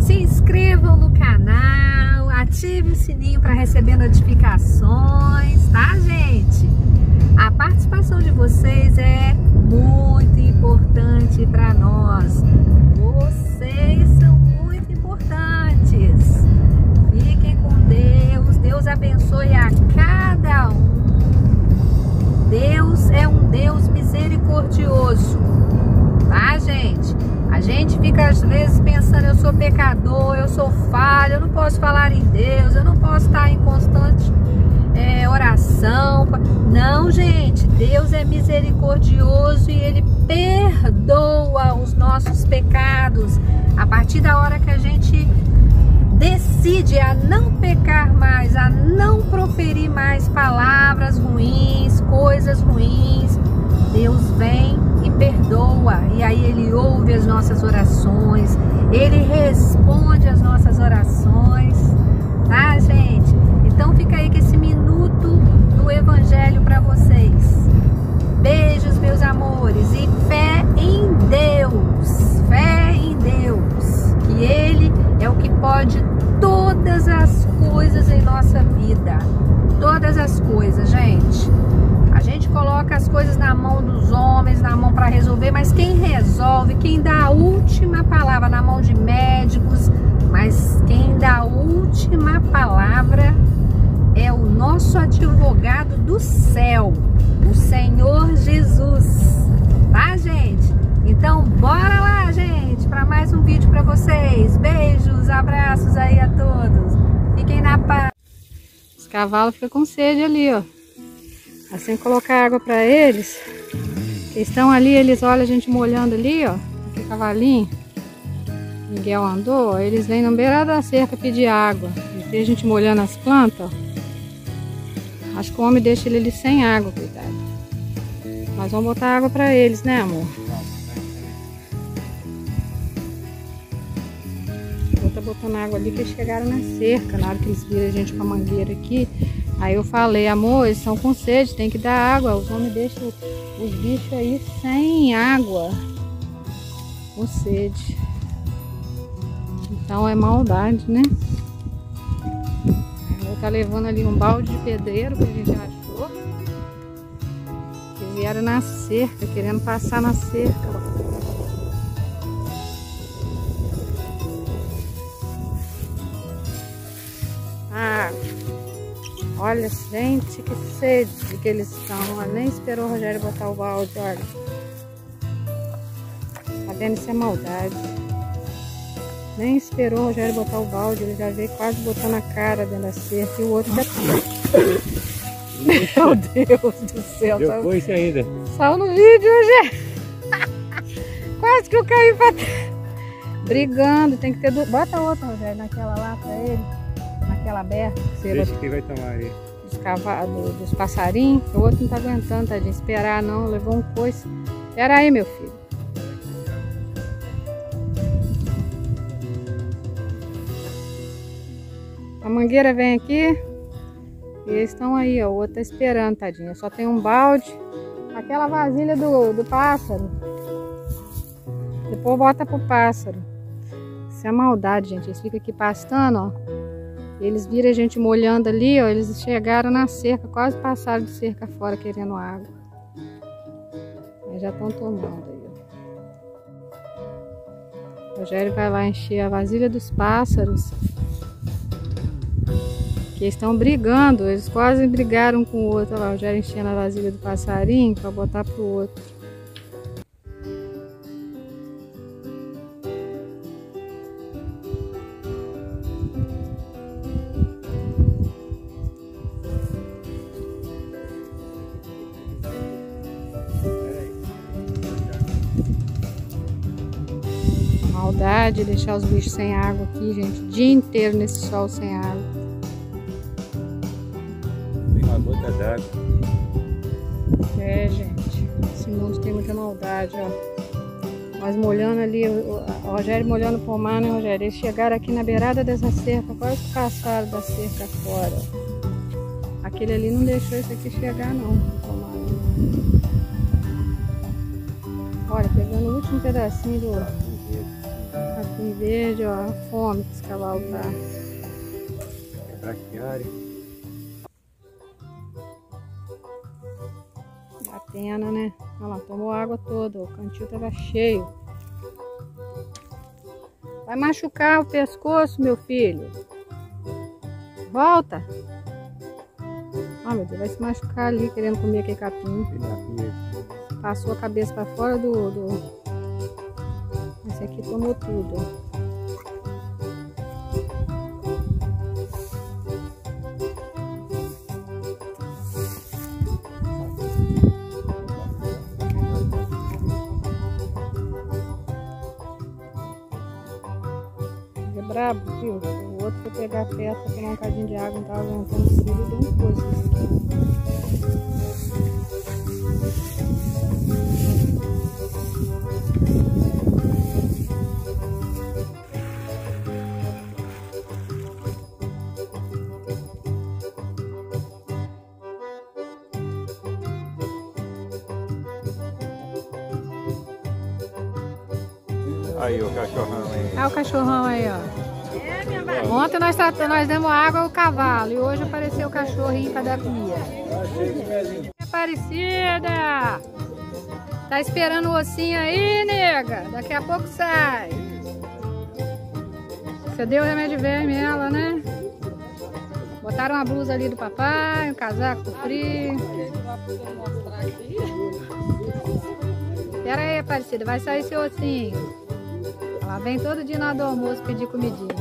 se inscrevam no canal, ative o sininho para receber notificações, tá, gente? A participação de vocês é muito importante para nós. Vocês são muito importantes. Fiquem com Deus. Deus abençoe a cada um. Deus é um Deus misericordioso, tá, gente? A gente fica às vezes pensando, eu sou pecador, eu sou falho, eu não posso falar em Deus, eu não posso estar em constante oração. Não, gente, Deus é misericordioso e Ele perdoa os nossos pecados. A partir da hora que a gente decide a não pecar mais, a não proferir mais palavras ruins, coisas ruins, Deus vem e perdoa, e aí Ele ouve as nossas orações, Ele responde as nossas orações, tá, gente? Então fica aí com esse minuto do Evangelho para vocês. Beijos, meus amores, e fé em Deus, que Ele é o que pode todas as coisas em nossa vida, todas as coisas, gente. A gente coloca as coisas na mão dos homens, na mão para resolver, mas quem resolve, quem dá a última palavra, na mão de médicos, mas quem dá a última palavra é o nosso advogado do céu, o Senhor Jesus, tá, gente? Então bora lá, gente, para mais um vídeo para vocês. Beijos, abraços aí a todos, fiquem na paz. Os cavalos ficam com sede ali, ó. Assim, colocar água para eles, que estão ali, eles olham a gente molhando ali, ó, aquele cavalinho, Miguel andou, eles vêm na beira da cerca pedir água, e vê a gente molhando as plantas, ó. Acho que o homem deixa ele ali sem água, cuidado. Nós vamos botar água para eles, né, amor? Eu tô botando água ali que eles chegaram na cerca, na hora que eles viram a gente com a mangueira aqui. Aí eu falei, amor, eles estão com sede, tem que dar água. Os homens deixam os bichos aí sem água, com sede. Então é maldade, né? Eu tá levando ali um balde de pedreiro que a gente achou. Que vieram na cerca, querendo passar na cerca. Olha, gente, que sede que eles estão. Olha, nem esperou o Rogério botar o balde, olha. Tá vendo? Isso é maldade. Nem esperou o Rogério botar o balde, ele já veio quase botando a cara dentro da cerca e o outro já... Meu Deus do céu. Depois tá... ainda. Saiu no vídeo, Rogério. Quase que eu caí pra trás. Brigando, tem que ter... Bota outra, Rogério, naquela lá pra ele. Naquela aberta. Deixa que vai tomar aí. Dos cavalos, dos passarinhos. O outro não tá aguentando, tadinho. Esperar não, levou um coice. Espera aí, meu filho. A mangueira vem aqui. E eles estão aí, ó. O outro tá esperando, tadinho. Só tem um balde. Aquela vasilha do pássaro. Depois bota pro pássaro. Isso é maldade, gente. Eles ficam aqui pastando, ó. Eles viram a gente molhando ali, ó. Eles chegaram na cerca, quase passaram de cerca fora querendo água. Mas já estão tomando aí, ó. O Rogério vai lá encher a vasilha dos pássaros. Que eles estão brigando, eles quase brigaram com o outro. Olha lá, o Rogério enchendo a vasilha do passarinho para botar pro outro. Maldade deixar os bichos sem água aqui, gente. O dia inteiro nesse sol sem água. Tem uma gota d'água. É, gente. Esse mundo tem muita maldade, ó. Nós molhando ali, o Rogério molhando o pomar, né, Rogério? Eles chegaram aqui na beirada dessa cerca, quase passaram da cerca fora. Aquele ali não deixou isso aqui chegar, não. Pomar, né? Olha, pegando o último pedacinho Capim verde, ó, a fome que esse cavalo tá. Braquiária. Dá pena, né? Olha lá, tomou água toda, o cantil tava cheio. Vai machucar o pescoço, meu filho. Volta. Ah, meu Deus, vai se machucar ali querendo comer aquele capim. Passou a cabeça para fora do... Esse aqui tomou tudo. É brabo, viu? O outro foi pegar perto para tomar um cadinho de água, não estava aguentando o filho, deu um coice aqui. Aí o cachorrão aí. Ah, o cachorrão aí, ó. Ontem nós demos água ao cavalo e hoje apareceu o cachorrinho para dar comida. Aparecida! Tá esperando o ossinho aí, nega? Daqui a pouco sai. Você deu o remédio verme ela, né? Botaram a blusa ali do papai, um casaco pro frio. Pera aí, Aparecida, vai sair seu ossinho. Ela vem todo dia na hora do almoço pedir comidinha.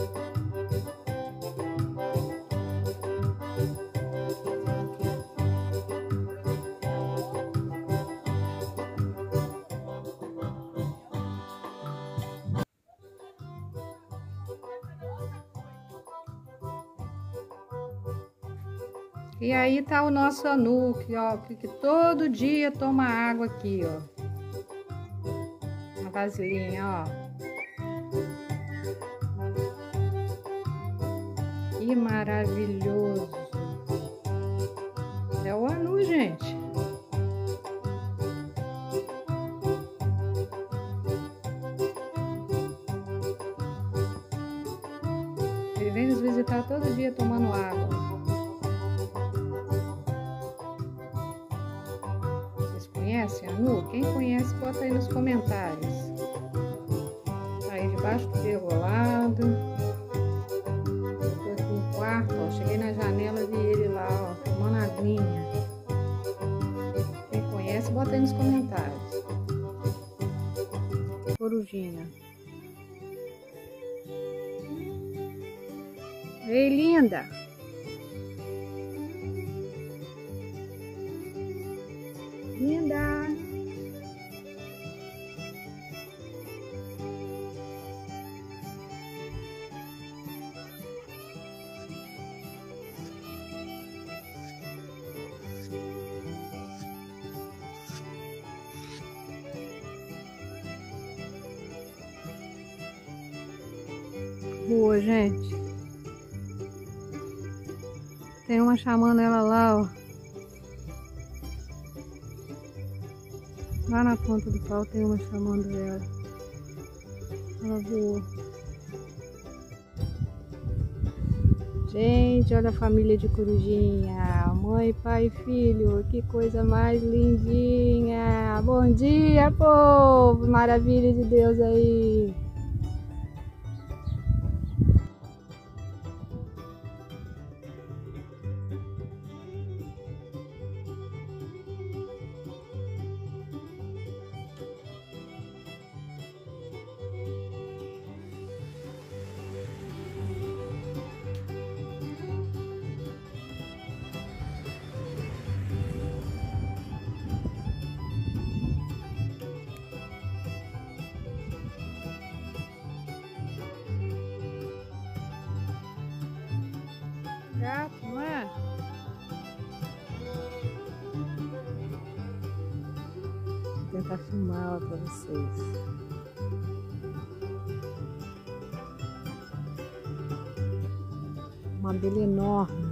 E aí tá o nosso Anuque, ó, que todo dia toma água aqui, ó. Uma vasilhinha, ó. Que maravilhoso. É o Anu, gente. Ele vem nos visitar todo dia tomando água. Vocês conhecem Anu? Quem conhece, bota aí nos comentários. Tá aí debaixo do pergolado. Ó, cheguei na janela e vi ele lá, ó, tomando aguinha. Quem conhece, bota aí nos comentários. Corujinha. Ei, linda! Linda! Boa, gente. Tem uma chamando ela lá, ó. Lá na ponta do pau tem uma chamando ela. Ela voou. Gente, olha a família de corujinha. Mãe, pai e filho. Que coisa mais lindinha. Bom dia, povo. Maravilha de Deus aí. Gato, não é? Vou tentar filmar ela para vocês. Uma abelha enorme.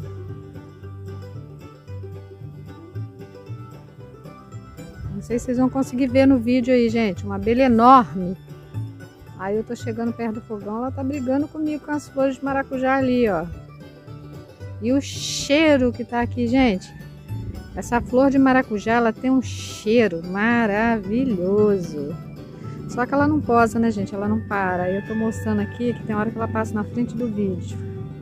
Não sei se vocês vão conseguir ver no vídeo aí, gente. Uma abelha enorme. Aí eu tô chegando perto do fogão, ela tá brigando comigo com as flores de maracujá ali, ó. E o cheiro que tá aqui, gente. Essa flor de maracujá, ela tem um cheiro maravilhoso. Só que ela não posa, né, gente? Ela não para. Aí eu tô mostrando aqui que tem hora que ela passa na frente do vídeo.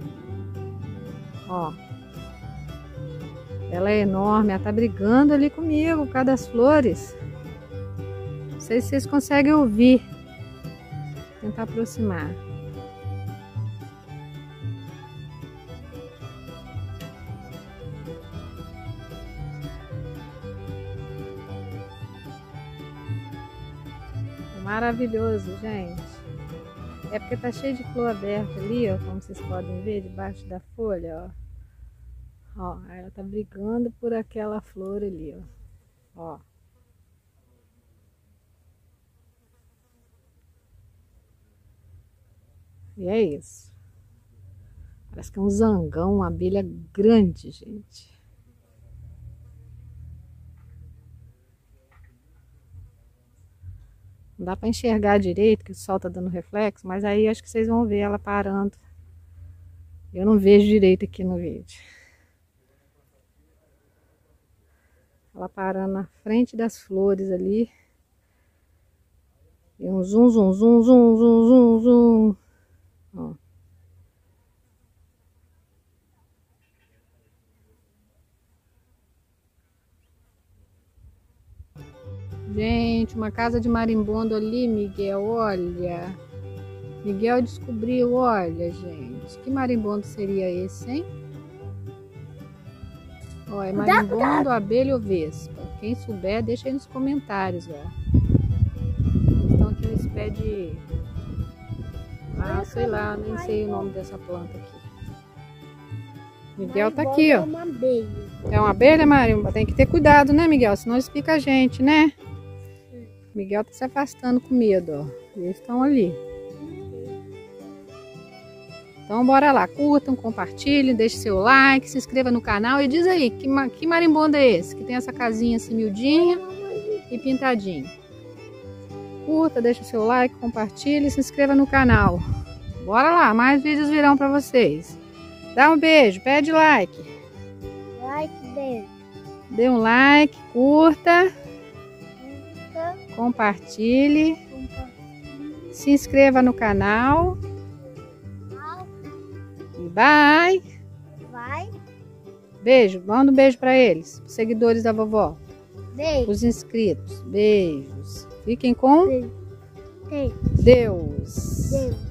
Ó. Ela é enorme, ela tá brigando ali comigo por causa das flores. Não sei se vocês conseguem ouvir. Vou tentar aproximar. Maravilhoso, gente. É porque tá cheio de flor aberta ali, ó, como vocês podem ver, debaixo da folha, ó. Ó, ela tá brigando por aquela flor ali, ó. Ó. E é isso. Parece que é um zangão, uma abelha grande, gente. Não dá pra enxergar direito, que o sol tá dando reflexo, mas aí acho que vocês vão ver ela parando. Eu não vejo direito aqui no vídeo. Ela parando na frente das flores ali. E um zum, zum, zum, zum, zum, zum, zum. Ó. Gente, uma casa de marimbondo ali, Miguel, olha. Miguel descobriu, olha, gente. Que marimbondo seria esse, hein? Ó, é marimbondo, abelha ou vespa? Quem souber, deixa aí nos comentários, ó. Eles estão aqui nesse pé de... Ah, sei lá, nem sei o nome dessa planta aqui. Miguel tá aqui, ó. É uma abelha. É uma abelha, Marimba? Tem que ter cuidado, né, Miguel? Senão eles picam a gente, né? Miguel tá se afastando com medo, ó. Eles estão ali. Então bora lá, curtam, compartilhem, deixe seu like, se inscreva no canal e diz aí, que marimbondo é esse? Que tem essa casinha assim miudinha e pintadinho. Curta, deixa seu like, compartilhe e se inscreva no canal. Bora lá, mais vídeos virão pra vocês. Dá um beijo, pede like. Beijo. Dê um like, curta, compartilhe, se inscreva no canal. E bye. Beijo, manda um beijo pra eles, os seguidores da vovó. Beijo. Os inscritos. Beijos. Fiquem com Beijo. Deus.